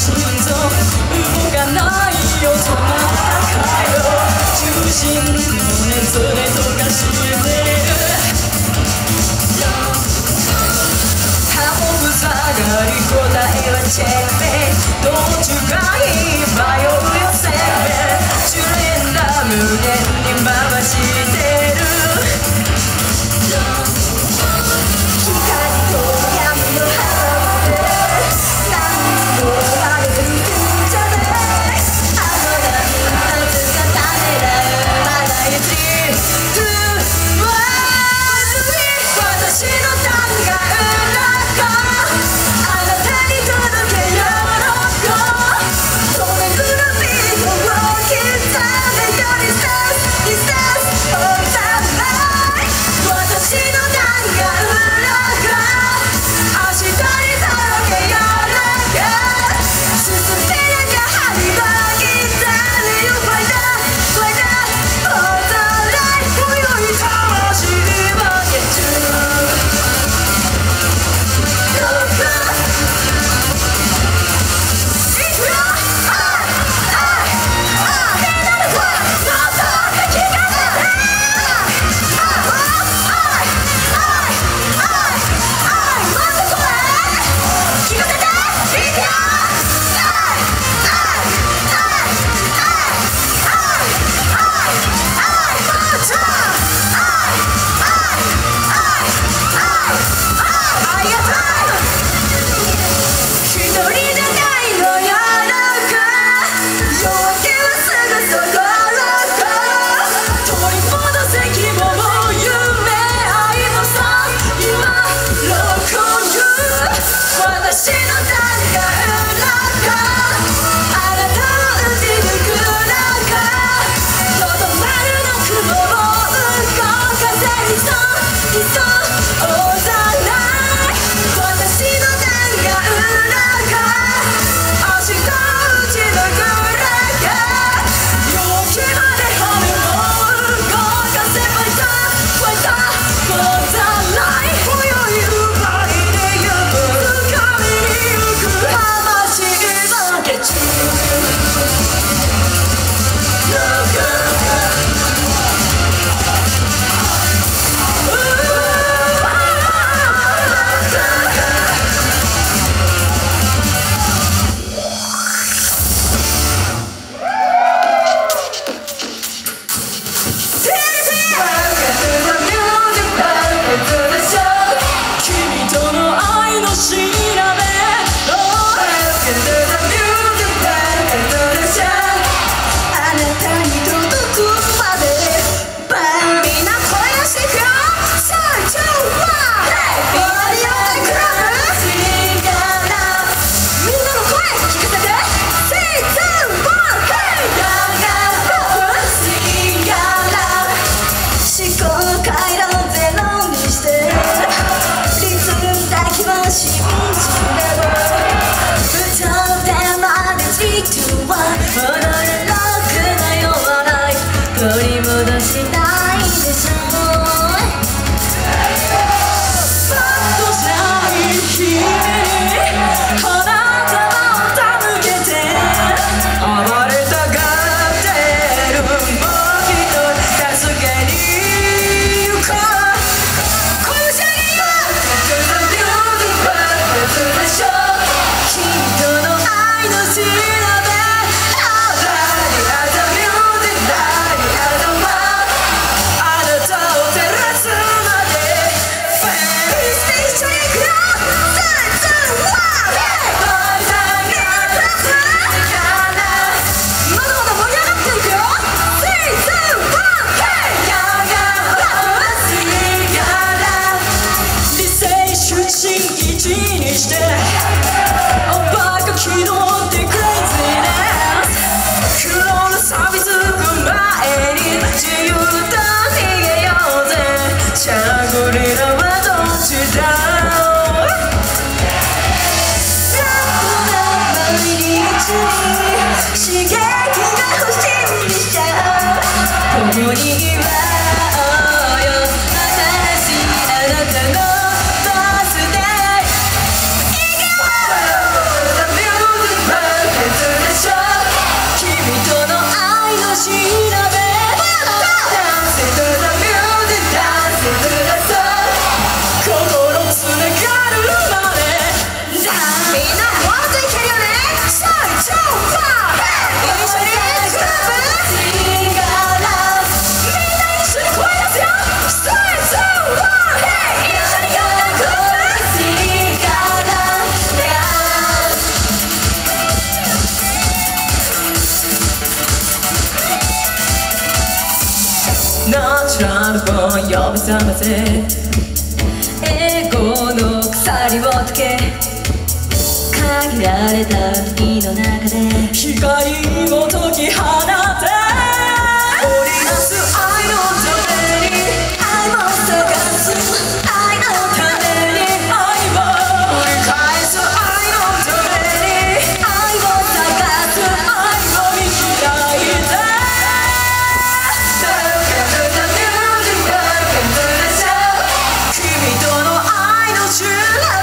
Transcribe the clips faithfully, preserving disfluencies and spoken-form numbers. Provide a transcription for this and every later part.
心臓動かないよ止まったかよ中心の熱で溶かしてるハモぶ下がり答えはチェックどっちがいい迷うよせんべジュレンダ無限に回してる光と闇の肌で何もあるんじゃないあの波夏が種だまだいち私の単価裏があなたに届けようそれぐらいビートを刻めよりさすにさすおざない私の単価裏が明日に届けよう進めなきゃ針は切ったねよファイターファイターおざない今宵魂は月中覚ませエゴの鎖を解け限られた海の中で光を解き放て織りなす愛のために愛も探す愛のために愛を繰り返す愛のために愛を探す愛を見開いて君との愛の修羅で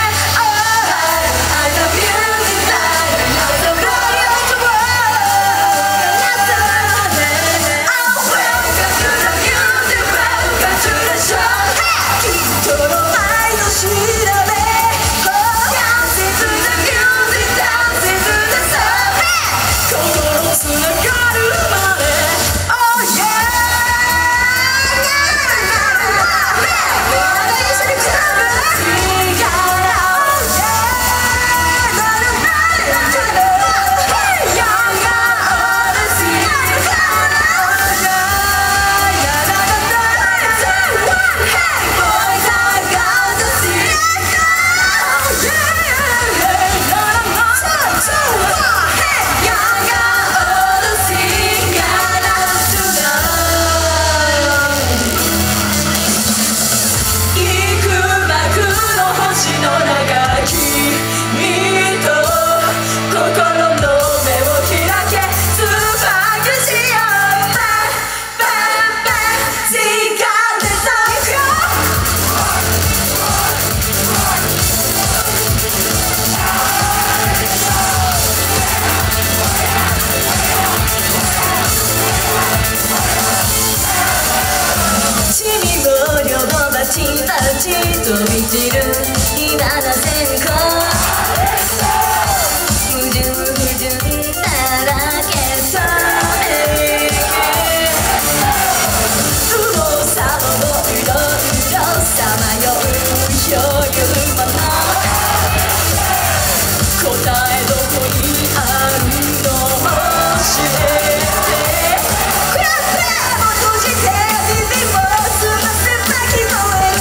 ちたち飛び散る今の線香不純不純だらけさめき右往左往うろうろさまよう余裕もの答えどこにあるの教えてクラップを閉じて耳を澄ませば聞こえる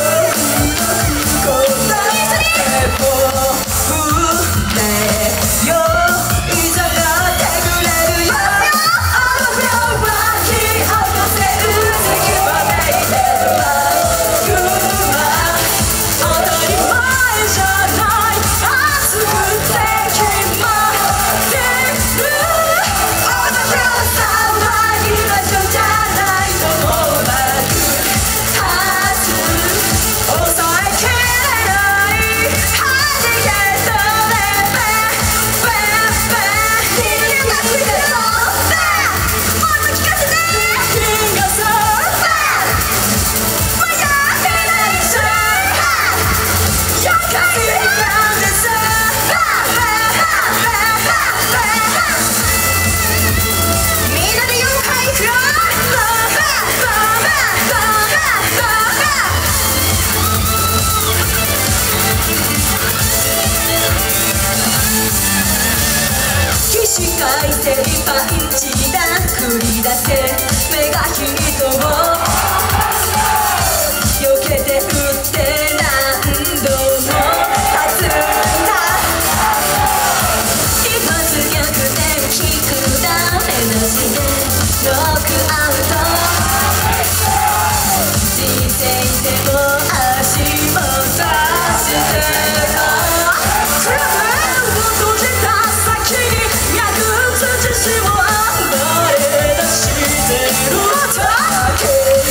書いてパンチだ繰り出せ目がヒートを避けて打って何度も立つんだ一発逆転キックダメなしでノックアウト人生でも足を出してこクラブを閉じた先に自信を暴れ出してるだけ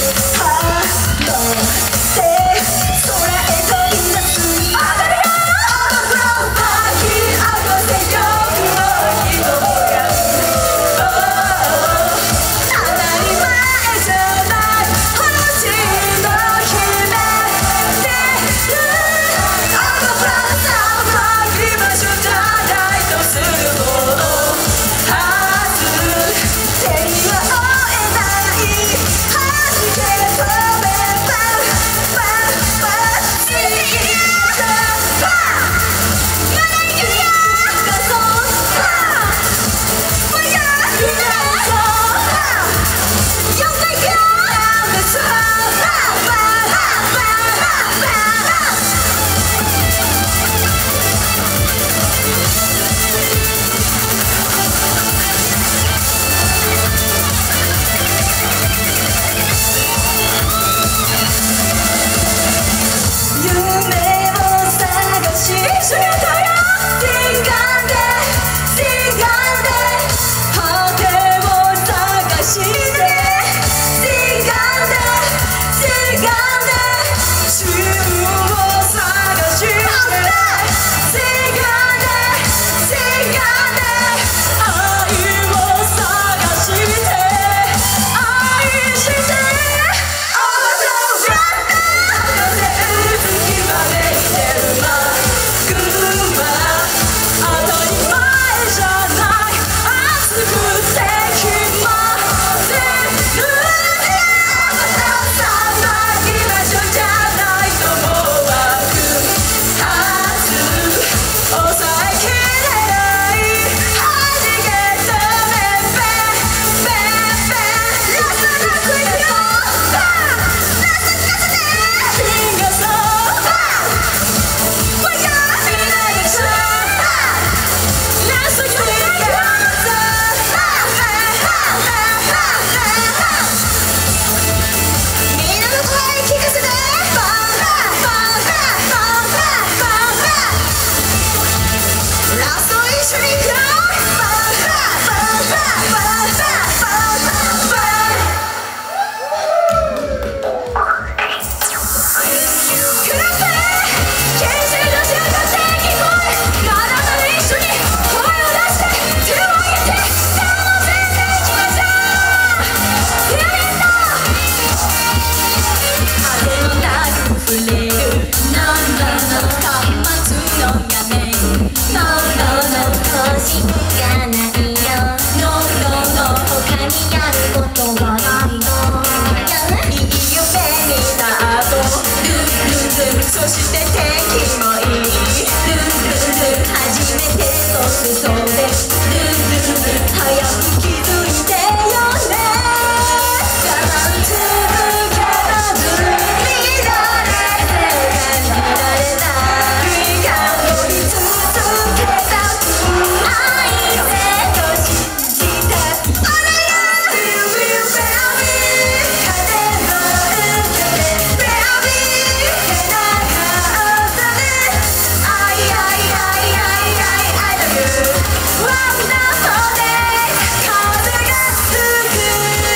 そして天気もいい。ルンルンルン初めて僕そうでルンルンルン早く気づいてよね。我慢続けたずに乱れて感じられない感動に続けた愛せと信じてお願い You will baby 風の受けて Baby 背中を押され I I I I I I love you Wonderful day 風が吹く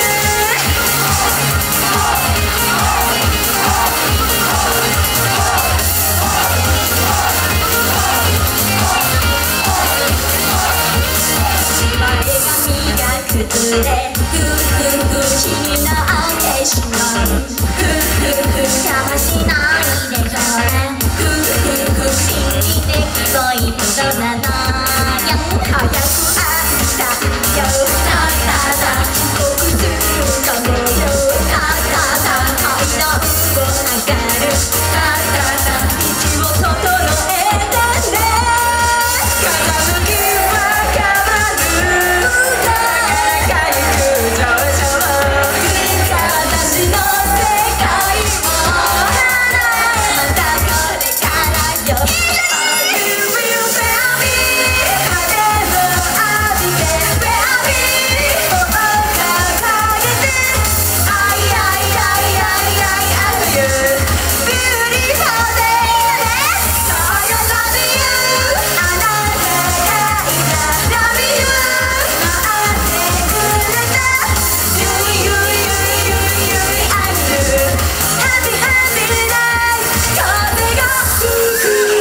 芝居が崩れふふふ君なんてしまうふふふ邪魔しないでちょうだいふふふ信じてきそういうことなのよ早く会いたいよただだ遅刻するかもよただだ愛の運を上がるただだ道を整えてね風向きは変わるだから回復上々私の世界もまたこれからよ You will baby 風を浴びて Baby もう掲げて I I I I I love you Beautiful day そうよ Love you あなたがいた Love you 待ってくれた You you you you you I love you Happy happy day 風が吹く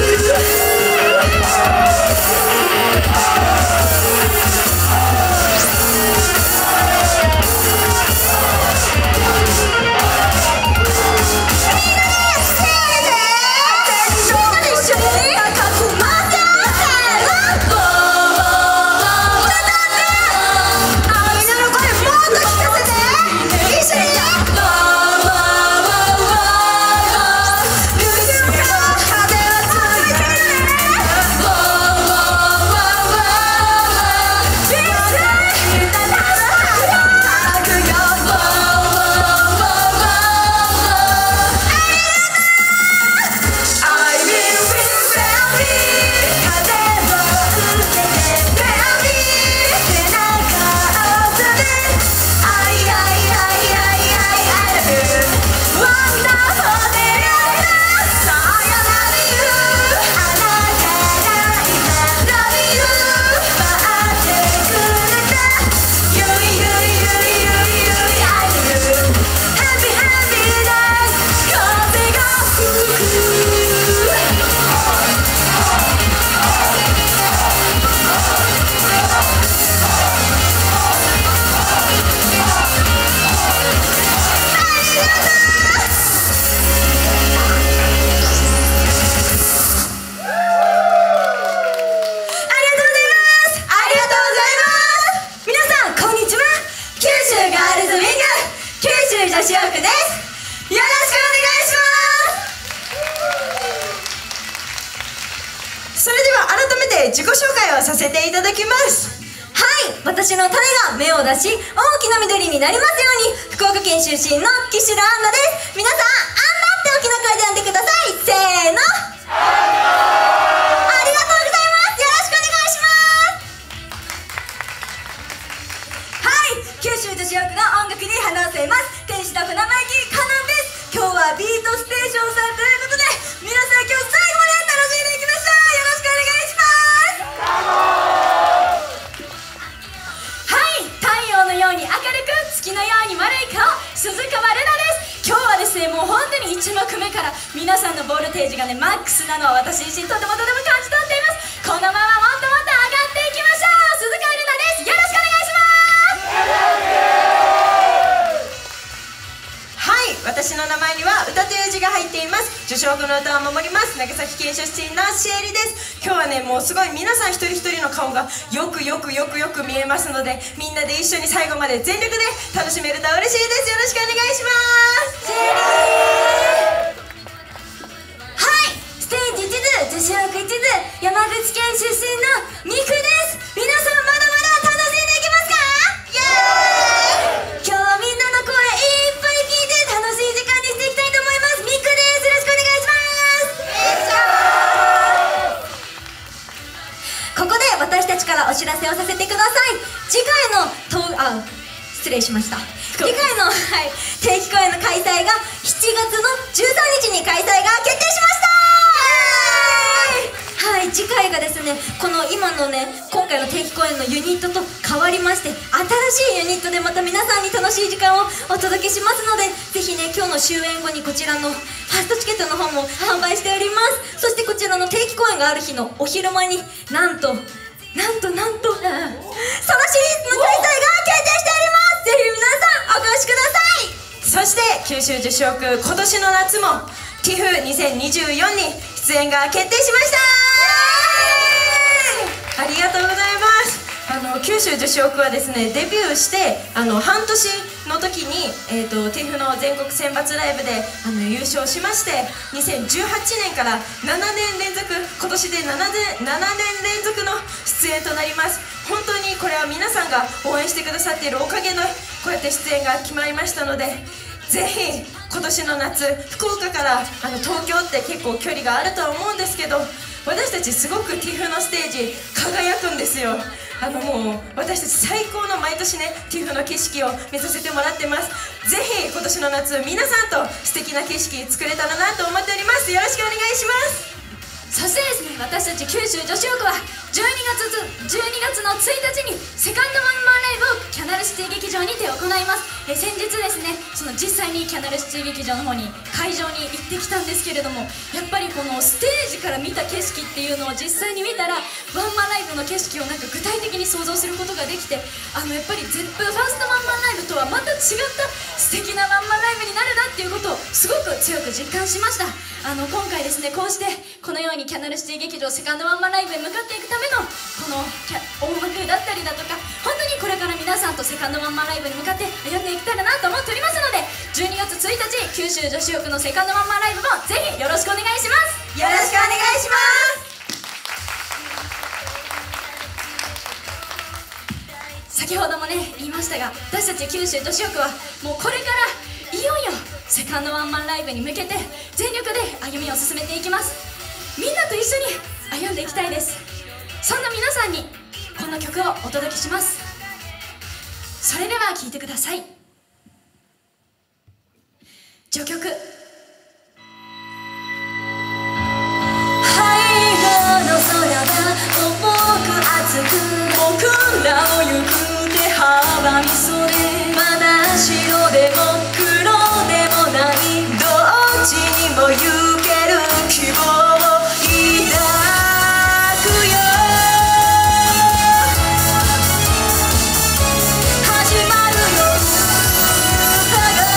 女子枠です。よろしくお願いします。それでは改めて自己紹介をさせていただきます。はい、私の種が芽を出し大きな緑になりますように、福岡県出身の岸田杏奈です。皆さん、アンナって大きな声で呼んでください。せーの、ありがとうございます。よろしくお願いします。はい、九州女子枠の音楽に花を添えます天使の船巻かなんです。今日はビートステーションさんということで、皆さん今日最後まで楽しんでいきましょう。よろしくお願いします。はい、太陽のように明るく月のように丸い顔、鈴川ルナです。今日はですね、もう本当にいち幕目から皆さんのボルテージがねマックスなのは私自身とてもとても感じ取っています。このままもっともっと上がっていきましょう。鈴川ルナです。よろしくお願いします。はい、私の名前には歌という字が入っています。受賞後の歌を守ります。長崎県出身のシエリです。今日はね、もうすごい皆さん一人一人の顔がよくよくよくよく見えますので、みんなで一緒に最後まで全力で楽しめると嬉しいです。よろしくお願いします。シエリー、 女子枠一途、山口県出身のミクです。皆さんまだまだ楽しんでいけますか？イエーイ。今日はみんなの声いっぱい聞いて楽しい時間にしていきたいと思います。ミクです。よろしくお願いします。ここで私たちからお知らせをさせてください。次回のとあ失礼しました。次回の、はい、定期公演の開催がしちがつのじゅうさんにちに開催が決定しました。はい、次回がですね、この今のね、今回の定期公演のユニットと変わりまして、新しいユニットでまた皆さんに楽しい時間をお届けしますので、ぜひね、今日の終演後にこちらのファーストチケットの方も販売しております。そしてこちらの定期公演がある日のお昼前になんとなんとなんとそのシリーズの開催が決定しております。ぜひ皆さんお越しください。 そして九州女子枠、今年の夏も ティフにせんにじゅうよん に出演が決定しました。ありがとうございます。あの九州女子枠はですね、デビューしてあの半年の時に、えー、と ティフ の全国選抜ライブであの優勝しまして、にせんじゅうはちねんからななねん連続、今年で 7, 年ななねん連続の出演となります。本当にこれは皆さんが応援してくださっているおかげでこうやって出演が決まりましたので、ぜひ今年の夏、福岡からあの東京って結構距離があるとは思うんですけど、私たちすごく ティフ のステージ輝くんですよ。あのもう私たち最高の毎年ね ティフ の景色を見させてもらってます。ぜひ今年の夏、皆さんと素敵な景色作れたらなと思っております。よろしくお願いします。 そしてですね、私たち九州女子枠はじゅうにがつじゅうにがつのついたちにセカンドワンマンライブをキャナルシティ劇場にて行います。え先日ですね、その実際にキャナルシティ劇場の方に会場に行ってきたんですけれども、やっぱりこのステージから見た景色っていうのを実際に見たら、ワンマンライブの景色をなんか具体的に想像することができて、あのやっぱり ゼップ ファーストワンマンライブとはまた違った素敵なワンマンライブになるなっていうことをすごく強く実感しました。あの今回ですね、こうしてこのようにキャナルシティ劇場セカンドワンマンライブへ向かっていくためのこの音楽だったりだとか、本当にこれから皆さんとセカンドワンマンライブに向かって歩んでいけたらなと思っておりますので、じゅうにがつついたち九州女子枠のセカンドワンマンライブもぜひよろしくお願いします。 よろしくお願いします。 先ほどもね言いましたが、私たち九州女子枠はもうこれからいよいよセカンドワンマンライブに向けて全力で歩みを進めていきます。みんなと一緒に歩んでいきたいです。そんな皆さんにこの曲をお届けします。それでは聴いてください。序曲。 灰色の空が重く熱く僕らを行く手幅にそれ、まだ白でも黒でもないどっちにも行ける希望を抱くよ。始まるよ歌が、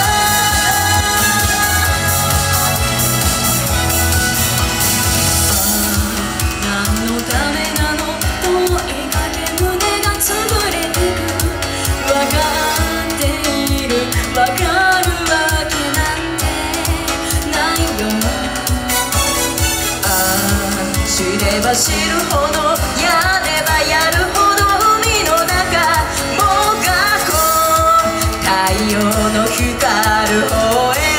何のためなの問いかけ胸が潰れてく、わかっているわかるわけなんてないよ。ああ知れば知るほどやればやるほど海の中もがこう太陽の光る方へ。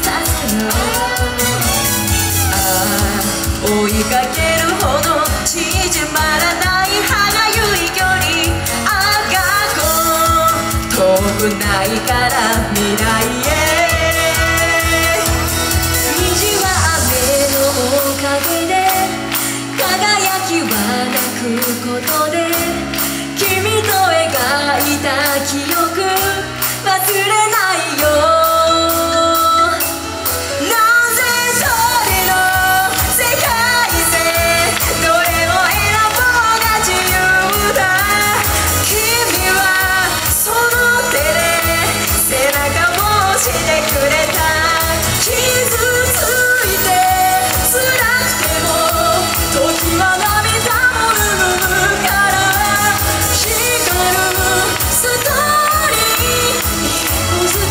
追いかけるほど影で輝きはなくことで君と描いた記憶忘れないよストーリー一個ず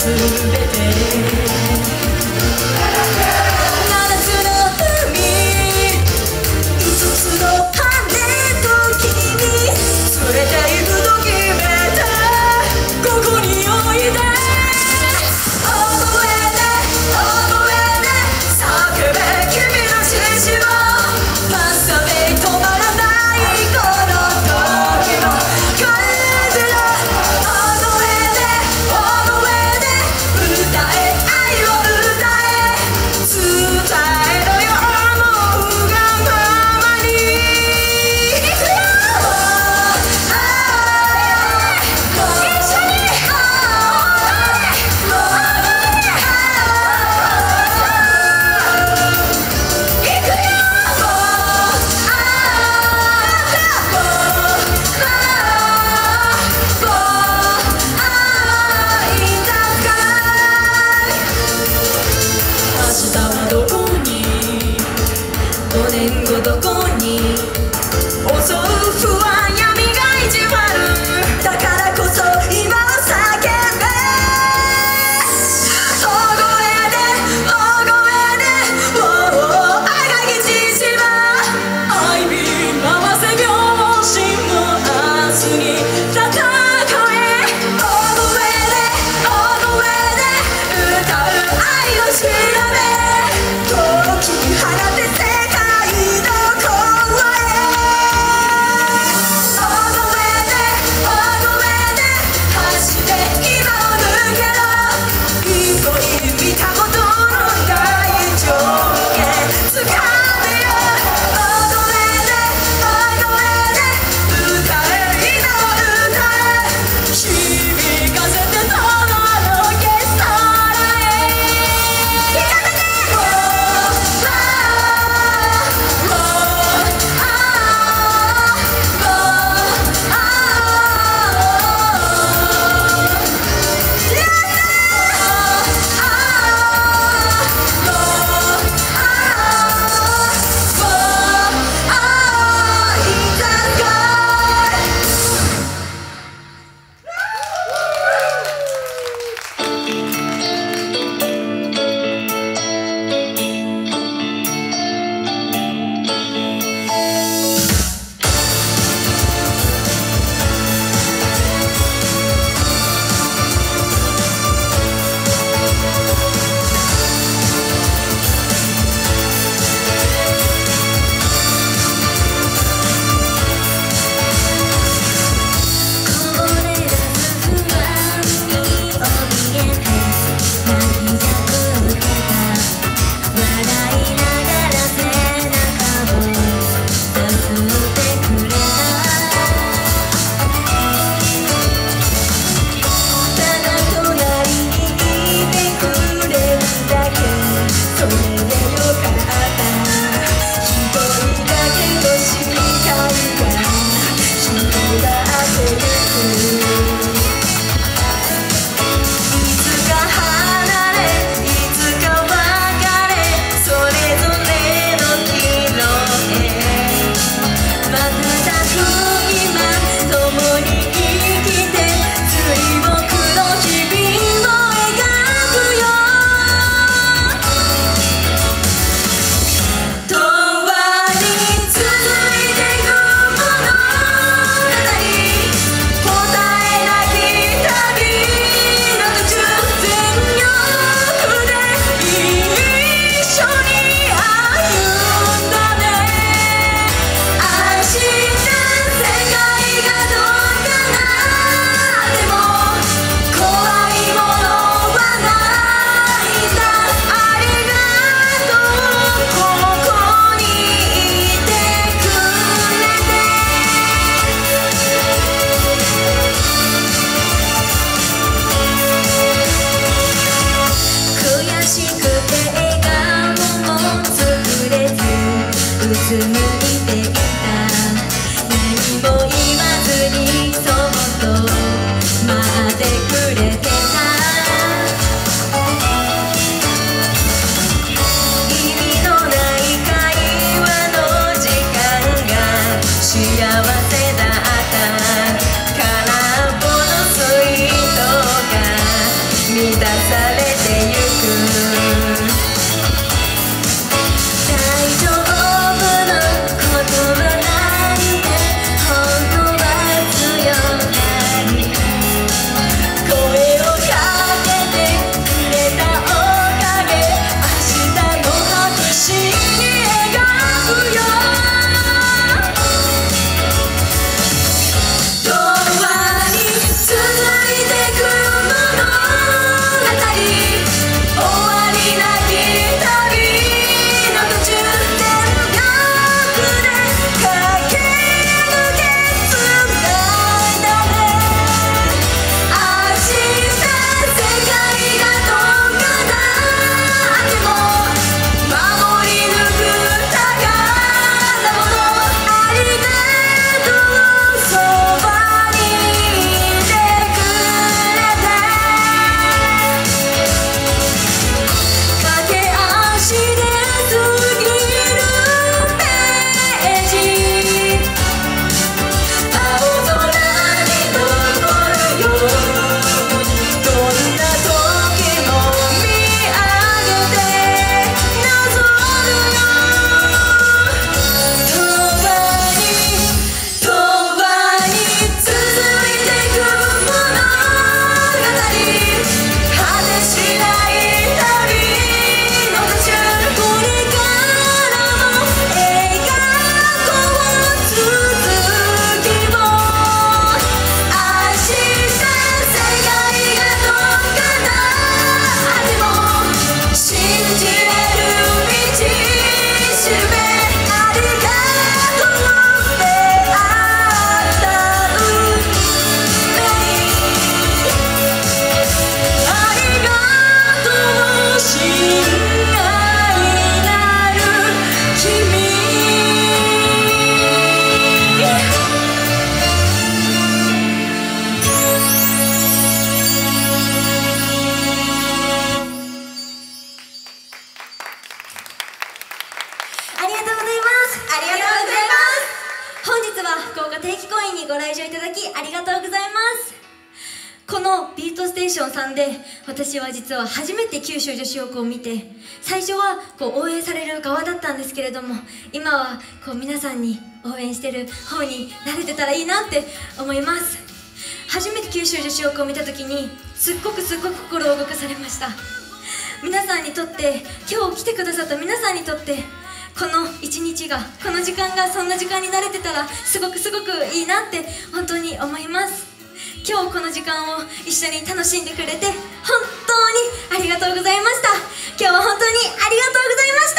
全て七つの海五つの羽と君連れて行くと決めてここにおいで覚えて覚えて叫べ君の紳士をパッサで止まらないこの時の感じだ覚えて覚えてのビートステーションさんで私は実は初めて九州女子力を見て、最初はこう応援される側だったんですけれども、今はこう皆さんに応援してる方になれてたらいいなって思います。初めて九州女子力を見た時にすっごくすっごく心を動かされました。皆さんにとって、今日来てくださった皆さんにとって、この一日が、この時間がそんな時間になれてたらすごくすごくいいなって本当に思います。今日この時間を一緒に楽しんでくれて本当にありがとうございました。今日は本当にありがとうございました。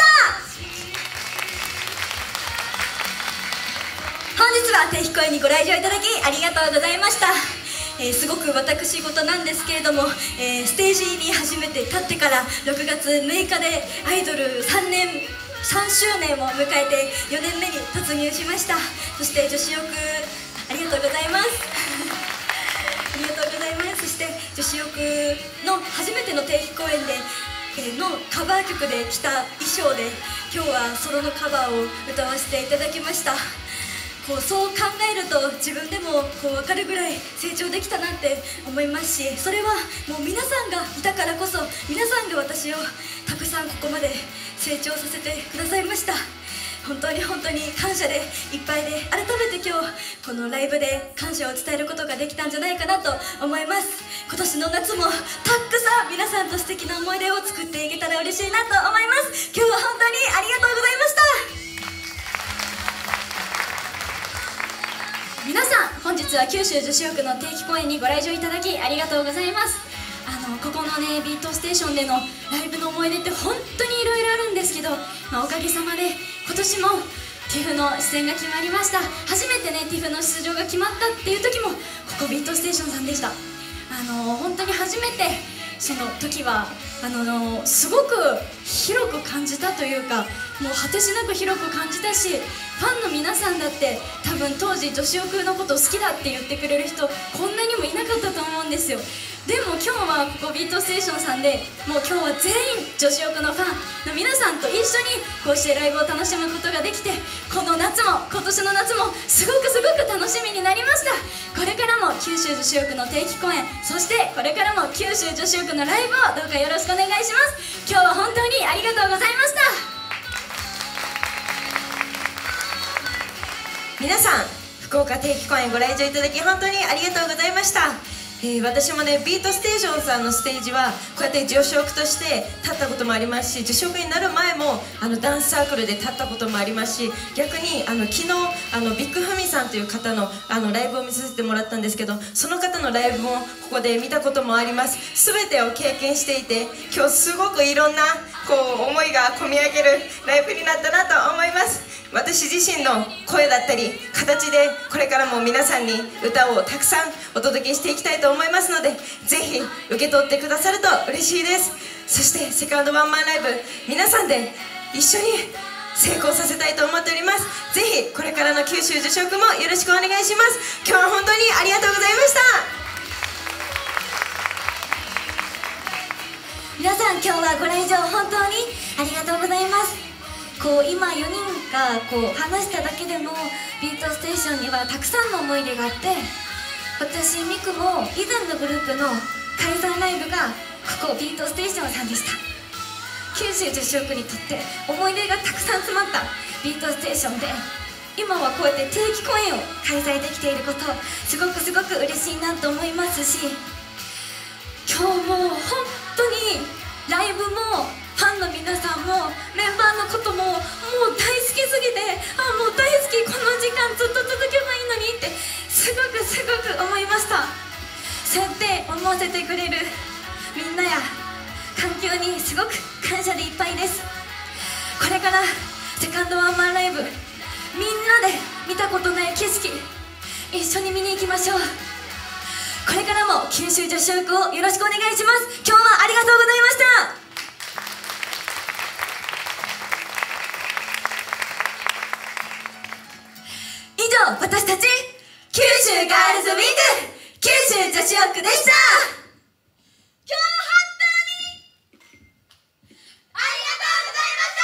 本日は定期公演にご来場いただきありがとうございました。えー、すごく私事なんですけれども、えー、ステージに初めて立ってからろくがつむいかでアイドルさんねんさんしゅうねんを迎えてよねんめに突入しました。そして女子力ありがとうございますありがとうございます。そして女子力の初めての定期公演で、えー、のカバー曲で着た衣装で今日はソロのカバーを歌わせていただきました。こうそう考えると自分でもこう分かるぐらい成長できたなって思いますし、それはもう皆さんがいたからこそ、皆さんが私をたくさんここまで成長させてくださいました。本当に本当に感謝でいっぱいで、改めて今日このライブで感謝を伝えることができたんじゃないかなと思います。今年の夏もたくさん皆さんと素敵な思い出を作っていけたら嬉しいなと思います。今日は本当にありがとうございました。 皆さん、本日は九州女子力の定期公演にご来場いただきありがとうございます。あのここのねビートステーションでのライブの思い出って本当にいろいろあるんですけど、まあ、おかげさまで今年も ティフ の出演が決まりました。初めてね ティフ の出場が決まったっていう時もここビートステーションさんでした。あの本当に初めてその時はあのすごく広く感じたというか、もう果てしなく広く感じたし、ファンの皆さんだって多分当時女子力のことを好きだって言ってくれる人こんなにもいなかったと思うんですよ。でも今日はここビートステーションさんでもう今日は全員女子力のファンの皆さんと一緒にこうしてライブを楽しむことができて、この夏も今年の夏もすごくすごく楽しみになりました。これからも九州女子力の定期公演、そしてこれからも九州女子力のライブをどうかよろしくお願いします。今日は本当にありがとうございました。 皆さん、福岡定期公演ご来場いただき本当にありがとうございました。えー、私もねビートステーションさんのステージはこうやって女子力として立ったこともありますし、女子力になる前もあのダンスサークルで立ったこともありますし、逆にあの昨日あのビッグフミさんという方のあのライブを見させてもらったんですけど、その方のライブもここで見たこともあります。全てを経験していて、今日すごくいろんなこう思いが込み上げるライブになったなと思います。私自身の声だったり形でこれからも皆さんに歌をたくさんお届けしていきたいと思いますので、ぜひ受け取ってくださると嬉しいです。そしてセカンドワンマンライブ皆さんで一緒に成功させたいと思っております。ぜひこれからの九州女子力もよろしくお願いします。今日は本当にありがとうございました。 皆さん今日はご来場本当にありがとうございます。こう今よにんがこう話しただけでもビートステーションにはたくさんの思い出があって、私ミクも以前のグループの解散ライブがここビートステーションさんでした。九州女子力にとって思い出がたくさん詰まったビートステーションで、今はこうやって定期公演を開催できていること、すごくすごく嬉しいなと思いますし、今日も本当にライブもファンの皆さんもメンバーのことももう大好きすぎて、あもう大好き、この時間ずっと続けばいいのにってすごくすごく思いました。そうやって思わせてくれるみんなや環境にすごく感謝でいっぱいです。これからセカンドワンマンライブ、みんなで見たことない景色一緒に見に行きましょう。これからも九州女子力をよろしくお願いします。今日はありがとうございました。以上、私たち九州ガールズウィング九州女子力でした。今日は本当にありがとうございました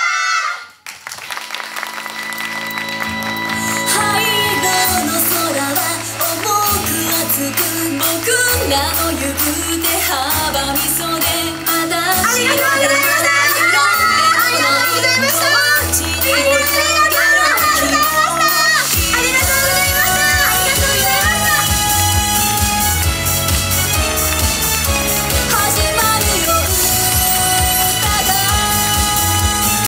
。灰色の空は重く熱く僕の行く手阻みそうでありがとうございました。ありがとうございました。